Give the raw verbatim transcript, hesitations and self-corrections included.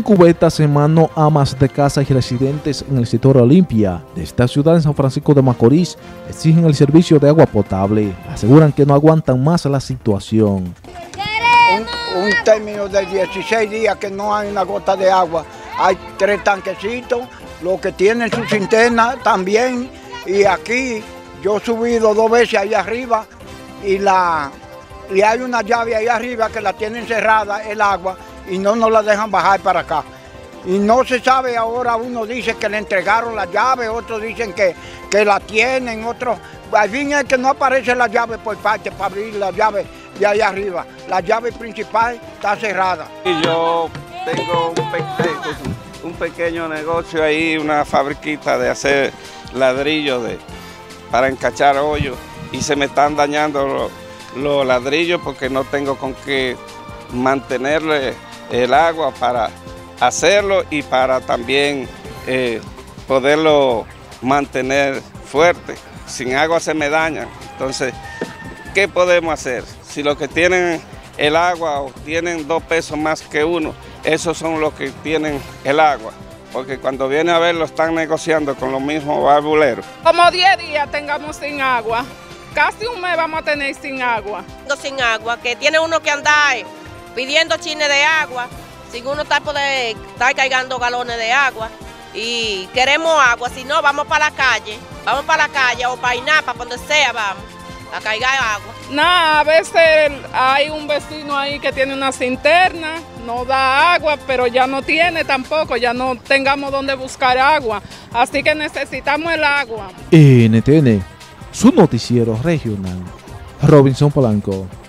cubetas en mano amas de casa y residentes en el sector Olimpia de esta ciudad de San Francisco de Macorís exigen el servicio de agua potable. Aseguran que no aguantan más la situación. Un, un término de dieciséis días que no hay una gota de agua. Hay tres tanquecitos, los que tienen su cisterna también. Y aquí yo he subido dos veces ahí arriba y, la, y hay una llave ahí arriba que la tienen cerrada el agua y no nos la dejan bajar para acá. Y no se sabe ahora, uno dice que le entregaron la llave, otros dicen que, que la tienen, otros... Al fin es que no aparece la llave por parte para abrir la llave de ahí arriba. La llave principal está cerrada. Y yo tengo un, pe un pequeño negocio ahí, una fabriquita de hacer ladrillos de, para encachar hoyos y se me están dañando los, los ladrillos porque no tengo con qué mantenerle el agua para hacerlo y para también eh, poderlo mantener fuerte. Sin agua se me daña. Entonces, ¿qué podemos hacer? Si los que tienen el agua o tienen dos pesos más que uno, esos son los que tienen el agua. Porque cuando viene a ver lo están negociando con los mismos barbuleros. Como diez días tengamos sin agua. Casi un mes vamos a tener sin agua. Sin agua, que tiene uno que andar pidiendo chines de agua, sin uno estar, poder, estar cargando galones de agua. Y queremos agua, si no vamos para la calle, vamos para la calle o para Inapa, para donde sea vamos, a cargar agua. Nada, a veces hay un vecino ahí que tiene una cisterna, no da agua, pero ya no tiene tampoco, ya no tengamos donde buscar agua, así que necesitamos el agua. N T N, su noticiero regional, Robinson Polanco.